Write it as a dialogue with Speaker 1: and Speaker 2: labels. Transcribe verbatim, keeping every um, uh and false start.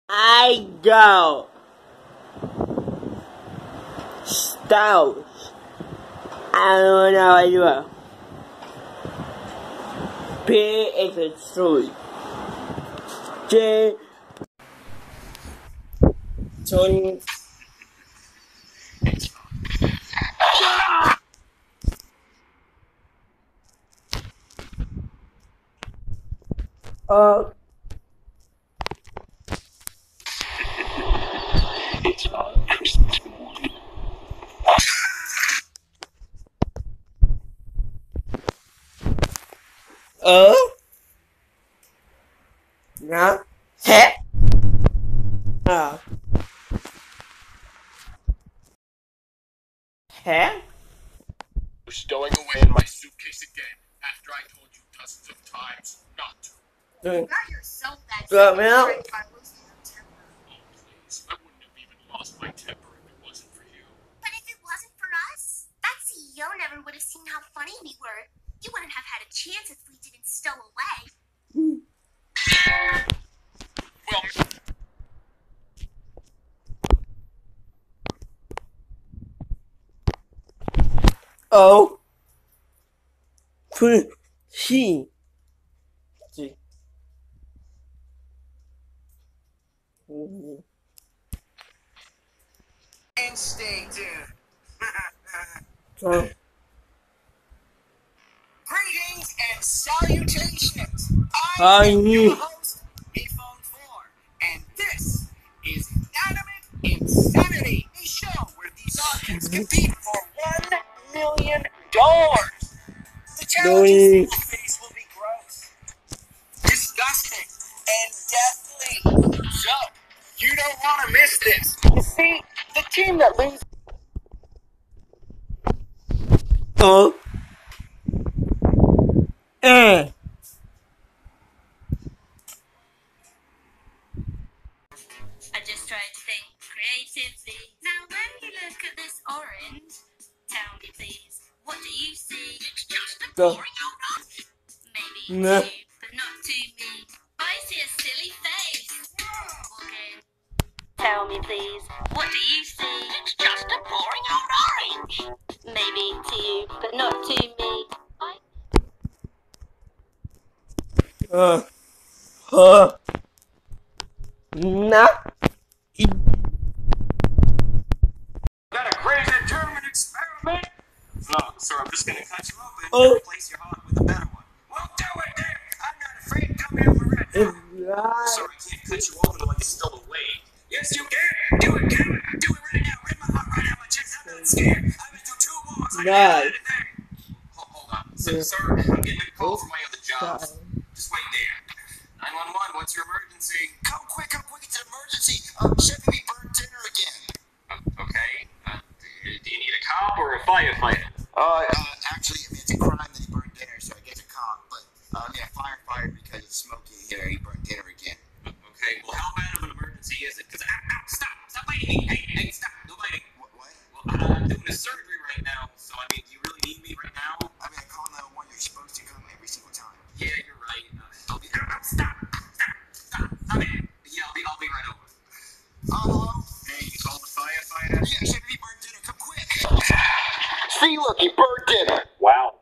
Speaker 1: I go. Stones. I don't know what you are. P is a tree. J. Tony. Uh.
Speaker 2: It's all Christmas morning.
Speaker 1: Uh. Nah. Heh. Uh. Heh.
Speaker 2: You're stowing away in my suitcase again after I told you dozens of times not to.
Speaker 1: Mm.
Speaker 3: Not yourself that
Speaker 1: Got
Speaker 3: second
Speaker 1: me out.
Speaker 3: straight by losing your temper.
Speaker 2: Oh, please. I wouldn't have even lost my temper if it wasn't for you.
Speaker 3: But if it wasn't for us, that C E O never would have seen how funny we were. You wouldn't have had a chance if we didn't stow away.
Speaker 2: Well,
Speaker 1: O. P. C. G. Mm.
Speaker 4: And stay tuned.
Speaker 1: So.
Speaker 4: Greetings and salutations. I
Speaker 1: I
Speaker 4: am
Speaker 1: knew.
Speaker 4: your host, Ephone four, and this is Inanimate Insanity, a show where these objects compete for one million dollars. The challenges they will face will be gross, disgusting, and deathly. So, you don't want to miss this. You see, the team that loses.
Speaker 1: O. Eh.
Speaker 5: I just tried to think creatively. Now when you look at this orange, tell me please, what do you see? It's just a
Speaker 1: Go.
Speaker 5: boring old orange. Maybe
Speaker 1: Nah.
Speaker 5: to you, but not to me. I see a silly face. Okay. Tell me please, what do you see? It's just a boring old orange. Maybe to you, but not to me. I
Speaker 1: Uh. Huh. Nah.
Speaker 4: Is that a crazy German experiment?
Speaker 2: no, sir, I'm just gonna cut you open
Speaker 1: Oh.
Speaker 2: and replace your heart with a better one.
Speaker 4: Well, do it then. I'm not afraid. Come here for it.
Speaker 1: It's right.
Speaker 2: Sir, I can't cut you open while you're still awake.
Speaker 4: Yes, you can. Do it, Kevin. Do it right now. Rip my heart right out my chest. I'm not scared. I've been through two wars. I
Speaker 1: Nice.
Speaker 4: can't do anything.
Speaker 2: Hold, hold on. So,
Speaker 1: Yeah.
Speaker 2: sir, I'm getting a call from my other
Speaker 1: Sorry.
Speaker 2: jobs. Just wait there. nine one one, what's your emergency?
Speaker 4: Come quick, come quick. It's an emergency. Uh, Chef me burned dinner again.
Speaker 2: Uh, okay. Uh, do you need a cop or a firefighter?
Speaker 4: Uh, uh, actually, I mean, it's a crime that he burned dinner, so I guess a cop. But, um, yeah, firefighter because it's smoky here. He burned dinner again.
Speaker 2: Okay, well, how bad of an emergency is it? Because, ah, ah, stop, stop biting me. Hey, hey, stop, no biting.
Speaker 4: What? What?
Speaker 2: Well, I'm doing a surgery right now, so, I mean, do you really need me right now?
Speaker 4: I mean, I call nine one one. You're supposed to come every single time.
Speaker 2: Yeah, you're right. Uh, I'll be, ah, ah, stop, stop, stop, stop it. Yeah, I'll be, I'll be right over.
Speaker 4: Oh, hello?
Speaker 2: Hey, you called the firefighter?
Speaker 4: Yeah, Chef me burned dinner. Come quick. See, look, he burned dinner.
Speaker 2: Wow,